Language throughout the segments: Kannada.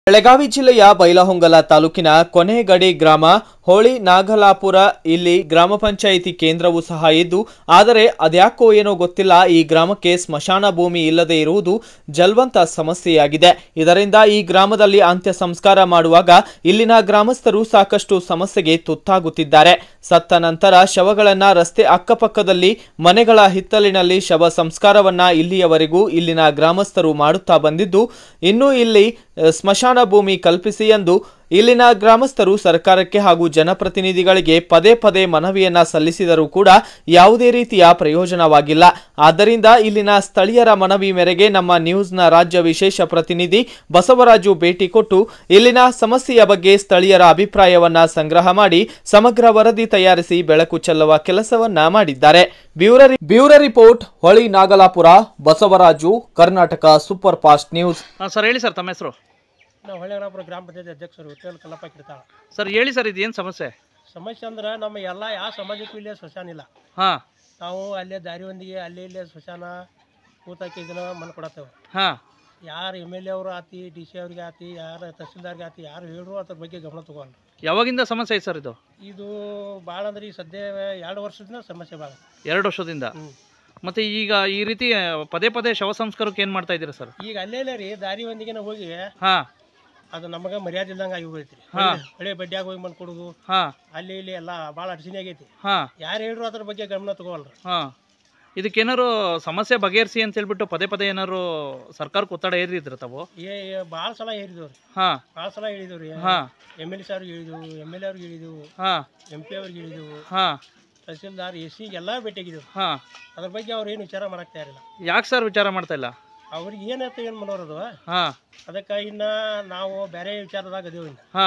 ಬೆಳಗಾವಿ ಜಿಲ್ಲೆಯ ಬೈಲಹೊಂಗಲ ತಾಲೂಕಿನ ಕೊನೆಗಡಿ ಗ್ರಾಮ ಹೋಳಿ ನಾಗಲಾಪುರ ಇಲ್ಲಿ ಗ್ರಾಮ ಪಂಚಾಯಿತಿ ಕೇಂದ್ರವೂ ಸಹ ಇದ್ದು, ಆದರೆ ಅದ್ಯಾಕೋ ಏನೋ ಗೊತ್ತಿಲ್ಲ, ಈ ಗ್ರಾಮಕ್ಕೆ ಸ್ಮಶಾನ ಭೂಮಿ ಇಲ್ಲದೆ ಇರುವುದು ಜಲ್ವಂತ ಸಮಸ್ಯೆಯಾಗಿದೆ. ಇದರಿಂದ ಈ ಗ್ರಾಮದಲ್ಲಿ ಅಂತ್ಯ ಸಂಸ್ಕಾರ ಮಾಡುವಾಗ ಇಲ್ಲಿನ ಗ್ರಾಮಸ್ಥರು ಸಾಕಷ್ಟು ಸಮಸ್ಯೆಗೆ ತುತ್ತಾಗುತ್ತಿದ್ದಾರೆ. ಸತ್ತ ನಂತರ ಶವಗಳನ್ನ ರಸ್ತೆ ಅಕ್ಕಪಕ್ಕದಲ್ಲಿ ಮನೆಗಳ ಹಿತ್ತಲಿನಲ್ಲಿ ಶವ ಸಂಸ್ಕಾರವನ್ನ ಇಲ್ಲಿಯವರೆಗೂ ಇಲ್ಲಿನ ಗ್ರಾಮಸ್ಥರು ಮಾಡುತ್ತಾ ಬಂದಿದ್ದು, ಇನ್ನು ಇಲ್ಲಿ ಸ್ಮಶಾನ ಭೂಮಿ ಕಲ್ಪಿಸಿ ಎಂದು ಇಲ್ಲಿನ ಗ್ರಾಮಸ್ಥರು ಸರ್ಕಾರಕ್ಕೆ ಹಾಗೂ ಜನಪ್ರತಿನಿಧಿಗಳಿಗೆ ಪದೇ ಪದೇ ಮನವಿಯನ್ನ ಸಲ್ಲಿಸಿದರೂ ಕೂಡ ಯಾವುದೇ ರೀತಿಯ ಪ್ರಯೋಜನವಾಗಿಲ್ಲ. ಆದ್ದರಿಂದ ಇಲ್ಲಿನ ಸ್ಥಳೀಯರ ಮನವಿ ಮೇರೆಗೆ ನಮ್ಮ ನ್ಯೂಸ್ನ ರಾಜ್ಯ ವಿಶೇಷ ಪ್ರತಿನಿಧಿ ಬಸವರಾಜು ಭೇಟಿ ಕೊಟ್ಟು ಇಲ್ಲಿನ ಸಮಸ್ಯೆಯ ಬಗ್ಗೆ ಸ್ಥಳೀಯರ ಅಭಿಪ್ರಾಯವನ್ನ ಸಂಗ್ರಹ ಮಾಡಿ ಸಮಗ್ರ ವರದಿ ತಯಾರಿಸಿ ಬೆಳಕು ಚೆಲ್ಲುವ ಕೆಲಸವನ್ನ ಮಾಡಿದ್ದಾರೆ. Bureau report Holi Nagalapura. Basavaraju, Karnataka super fast news. Sir ಹೇಳಿ ಸರ್, ತಮ್ಮ ಹೆಸರು? ನಾವು ಹೊಳೆನಾಗಲಾಪುರ ಗ್ರಾಮ ಪಂಚಾಯತಿ ಅಧ್ಯಕ್ಷರು ವಿಠಲ್ ಕಲ್ಲಪ್ಪ ಕಿರ್ತಾಳ. ಸರ್ ಹೇಳಿ ಸರ್, ಇದೇನು ಸಮಸ್ಯೆ? ಸಮಸ್ಯೆ ಅಂದ್ರೆ ನಮ್ಮ ಎಲ್ಲ ಯಾವ ಸಮಾಜಕ್ಕೂ ಇಲ್ಲೇ ಸ್ಮಶಾನ ಇಲ್ಲ. ಹಾಂ, ನಾವು ಅಲ್ಲೇ ದಾರಿ ಒಂದಿಗೆ ಅಲ್ಲೇ ಇಲ್ಲೇ ಸ್ಮಶಾನ ಕೂತಾಕಿ ಇದನ್ನ ಮನೆ ಕೊಡತ್ತೇವೆ. ಹಾಂ, ಯಾರು MLA ಅವರು ಆತಿ, DC ಅವ್ರಿಗೆ ಆತಿ, ಯಾರು ತಹಸೀಲ್ದಾರ್ಗೆ ಆತಿ, ಯಾರು ಹೇಳಿದ್ರು ಅದ್ರ ಬಗ್ಗೆ ಗಮನ ತಗೋಲ್ಲ. ಯಾವಾಗಿಂದ ಸಮಸ್ಯೆ ಐತೆ ಸರ್ ಇದು? ಇದು ಭಾಳ ಅಂದ್ರೆ ಈ ಸದ್ಯ 2 ವರ್ಷದಿಂದ ಸಮಸ್ಯೆ ಭಾಳ. 2 ವರ್ಷದಿಂದ. ಮತ್ತೆ ಈಗ ಈ ರೀತಿ ಪದೇ ಪದೇ ಶವ ಸಂಸ್ಕಾರಕ್ಕೆ ಏನು ಮಾಡ್ತಾ ಇದ್ದೀರಾ ಸರ್? ಈಗ ಅಲ್ಲೇ ರೀ ದಾರಿ ಒಂದಿಗೆ ಹೋಗಿ ಹಾಂ, ಅದು ನಮಗೆ ಮರ್ಯಾದೆ ಇಲ್ದಂಗೆ ಆಗಿ ಹೋಗೈತಿ. ಹಳೆ ಬಡ್ಡಿಯಾಗ ಹೋಗಿ ಮನೆ ಕೊಡೋದು, ಅಲ್ಲಿ ಇಲ್ಲಿ ಎಲ್ಲ ಭಾಳ ಅಡಚಣೆ ಆಗೈತಿ. ಯಾರು ಹೇಳಿದ್ರು ಅದ್ರ ಬಗ್ಗೆ ಗಮನ ತಗೋಲ್ರಿ. ಇದಕ್ಕೇನಾರು ಸಮಸ್ಯೆ ಬಗೆಹರಿಸಿ ಅಂತ ಹೇಳ್ಬಿಟ್ಟು ಪದೇ ಪದೇ ಏನಾರು ಸರ್ಕಾರಕ್ಕೆ ಒತ್ತಡ ಏರಿದ್ರ ತಾವು? ಭಾಳ ಸಲ ಹೇಳಿದವ್ರಿ. ಭಾಳ ಸಲ ಹೇಳಿದವ್ರಿ. MLA ಅವ್ರಿಗೆ ಹೇಳಿದೆವು, MLA ಅವ್ರಿಗೆ ಹೇಳಿದೆವು, MP ಅವ್ರಿಗೆ ಹೇಳಿದೆವು, ತಹಸೀಲ್ದಾರ್ AC ಎಲ್ಲ ಭೇಟಿಯಾಗಿದ್ದೆವು. ಅದ್ರ ಬಗ್ಗೆ ಅವ್ರು ಏನು ವಿಚಾರ ಮಾಡಕ್ ತಯಾರಿಲ್ಲ. ಯಾಕೆ ಸರ್ ವಿಚಾರ ಮಾಡ್ತಾ ಇಲ್ಲ? ಅವ್ರಿಗೆ ಏನಂತ ಏನು ಮಾಡೋರದು. ಅದಕ್ಕೆ ಇನ್ನ ನಾವು ಬೇರೆ ವಿಚಾರದಾಗ ಅದೇವು.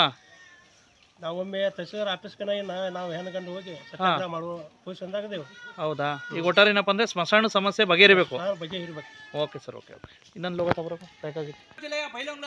ನಾವೊಮ್ಮೆ ತಹಸೀಲ್ದಾರ್ ಆಫೀಸ್ಗೆ ನಾವು ಹೆಣ್ಗಂಡು ಹೋಗಿ ಸತ್ಯಾಗ್ರಹ ಮಾಡುವ ಪೊಸಿಷನ್ದಾಗ ಅದೇವು. ಹೌದಾ? ಈಗ ಒಟ್ಟಾರೆ ಏನಪ್ಪ ಅಂದ್ರೆ ಸ್ಮಶಾನ ಸಮಸ್ಯೆ ಬಗೆಹರಿಬೇಕು. ಬಗೆಹರಿಬೇಕು. Okay sir, okay. ಇನ್ನೊಂದು ಲೋಕ ಜಿಲ್ಲೆಯ ಬೈಲಹೊಂಗಲ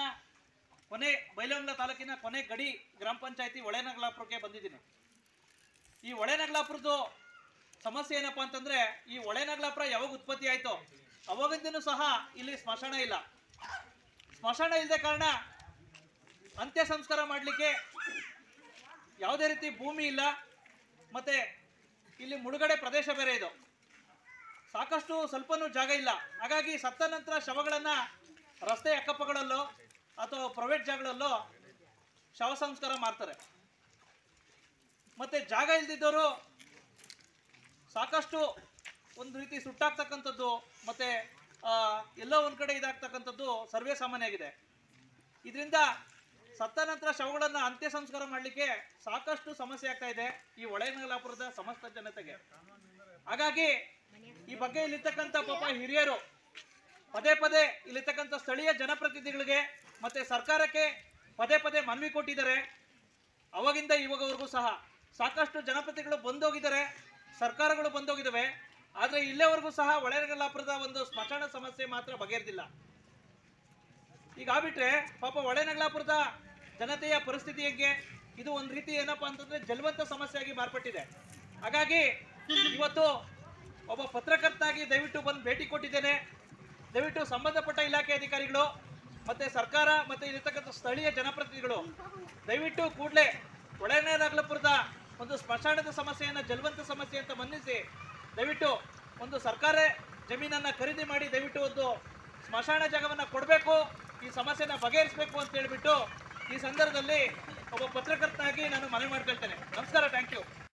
ತಾಲೂಕಿನ ಕೊನೆ ಗಡಿ ಗ್ರಾಮ ಪಂಚಾಯತಿ ಹೊಳೆನಾಗಲಾಪುರಕ್ಕೆ ಬಂದಿದ್ದೀನಿ. ಈ ಹೊಳೆನಾಗಲಾಪುರದ್ದು ಸಮಸ್ಯೆ ಏನಪ್ಪ ಅಂತಂದ್ರೆ, ಈ ಹೊಳೆನಾಗಲಾಪುರ ಯಾವಾಗ ಉತ್ಪತ್ತಿ ಆಯ್ತು ಅವಾಗಿಂದನೂ ಸಹ ಇಲ್ಲಿ ಸ್ಮಶಾನ ಇಲ್ಲ. ಸ್ಮಶಾನ ಇಲ್ಲದೆ ಕಾರಣ ಅಂತ್ಯ ಸಂಸ್ಕಾರ ಮಾಡಲಿಕ್ಕೆ ಯಾವುದೇ ರೀತಿ ಭೂಮಿ ಇಲ್ಲ. ಮತ್ತೆ ಇಲ್ಲಿ ಮುಳುಗಡೆ ಪ್ರದೇಶ ಬೇರೆ ಇದು, ಸಾಕಷ್ಟು ಸ್ವಲ್ಪನೂ ಜಾಗ ಇಲ್ಲ. ಹಾಗಾಗಿ ಸತ್ತ ನಂತರ ಶವಗಳನ್ನು ರಸ್ತೆ ಅಕ್ಕಪಕ್ಕಗಳಲ್ಲೋ ಅಥವಾ ಪ್ರೈವೇಟ್ ಜಾಗಗಳಲ್ಲೋ ಶವ ಸಂಸ್ಕಾರ ಮಾಡ್ತಾರೆ. ಮತ್ತೆ ಜಾಗ ಇಲ್ದಿದ್ದವರು ಸಾಕಷ್ಟು ಒಂದು ರೀತಿ ಸುಟ್ಟಾಗ್ತಕ್ಕಂಥದ್ದು ಮತ್ತೆ ಎಲ್ಲೋ ಒಂದು ಕಡೆ ಇದಾಗ್ತಕ್ಕಂಥದ್ದು ಸರ್ವೇ ಸಾಮಾನ್ಯ ಆಗಿದೆ. ಇದರಿಂದ ಸತ್ತ ನಂತರ ಶವಗಳನ್ನು ಅಂತ್ಯ ಸಂಸ್ಕಾರ ಮಾಡಲಿಕ್ಕೆ ಸಾಕಷ್ಟು ಸಮಸ್ಯೆ ಆಗ್ತಾ ಇದೆ ಈ ಹೊಳೆನಾಗಲಾಪುರದ ಸಮಸ್ತ ಜನತೆಗೆ. ಹಾಗಾಗಿ ಈ ಬಗ್ಗೆ ಇಲ್ಲಿರ್ತಕ್ಕಂಥ ಪಾಪ ಹಿರಿಯರು ಪದೇ ಪದೇ ಇಲ್ಲಿರ್ತಕ್ಕಂಥ ಸ್ಥಳೀಯ ಜನಪ್ರತಿನಿಧಿಗಳಿಗೆ ಮತ್ತೆ ಸರ್ಕಾರಕ್ಕೆ ಪದೇ ಪದೇ ಮನವಿ ಕೊಟ್ಟಿದ್ದಾರೆ. ಅವಾಗಿಂದ ಇವಾಗವರೆಗೂ ಸಹ ಸಾಕಷ್ಟು ಜನಪ್ರತಿನಿಧಿಗಳು ಬಂದೋಗಿದ್ದಾರೆ, ಸರ್ಕಾರಗಳು ಬಂದೋಗಿದ್ದಾವೆ. ಆದರೆ ಇಲ್ಲೇವರೆಗೂ ಸಹ ಹೊಳೆನಾಗಲಾಪುರದ ಒಂದು ಸ್ಮಶಾನ ಸಮಸ್ಯೆ ಮಾತ್ರ ಬಗೆಹರಿದಿಲ್ಲ. ಈಗ ಆಗ್ಬಿಟ್ರೆ ಪಾಪ ಹೊಳೆನಾಗಲಾಪುರದ ಜನತೆಯ ಪರಿಸ್ಥಿತಿ ಹೇಗೆ? ಇದು ಒಂದು ರೀತಿ ಏನಪ್ಪಾ ಅಂತಂದ್ರೆ ಜಲ್ವಂತ ಸಮಸ್ಯೆಯಾಗಿ ಮಾರ್ಪಟ್ಟಿದೆ. ಹಾಗಾಗಿ ಇವತ್ತು ಒಬ್ಬ ಪತ್ರಕರ್ತನಾಗಿ ದಯವಿಟ್ಟು ಬಂದು ಭೇಟಿ ಕೊಟ್ಟಿದ್ದೇನೆ. ದಯವಿಟ್ಟು ಸಂಬಂಧಪಟ್ಟ ಇಲಾಖೆ ಅಧಿಕಾರಿಗಳು ಮತ್ತೆ ಸರ್ಕಾರ ಮತ್ತೆ ಇಲ್ಲಿರ್ತಕ್ಕಂಥ ಸ್ಥಳೀಯ ಜನಪ್ರತಿನಿಧಿಗಳು ದಯವಿಟ್ಟು ಕೂಡಲೇ ಹೊಳೆನಾಗಲಾಪುರದ ಒಂದು ಸ್ಮಶಾನದ ಸಮಸ್ಯೆಯನ್ನು ಜಲ್ವಂತ ಸಮಸ್ಯೆ ಅಂತ ಮನ್ನಿಸಿ ದಯವಿಟ್ಟು ಒಂದು ಸರ್ಕಾರ ಜಮೀನನ್ನು ಖರೀದಿ ಮಾಡಿ ದಯವಿಟ್ಟು ಒಂದು ಸ್ಮಶಾನ ಜಾಗವನ್ನು ಕೊಡಬೇಕು, ಈ ಸಮಸ್ಯೆನ ಬಗೆಹರಿಸಬೇಕು ಅಂತ ಹೇಳಿಬಿಟ್ಟು ಈ ಸಂದರ್ಭದಲ್ಲಿ ಒಬ್ಬ ಪತ್ರಕರ್ತನಾಗಿ ನಾನು ಮನವಿ ಮಾಡ್ಕೊಳ್ತೇನೆ. ನಮಸ್ಕಾರ, ಥ್ಯಾಂಕ್ ಯು.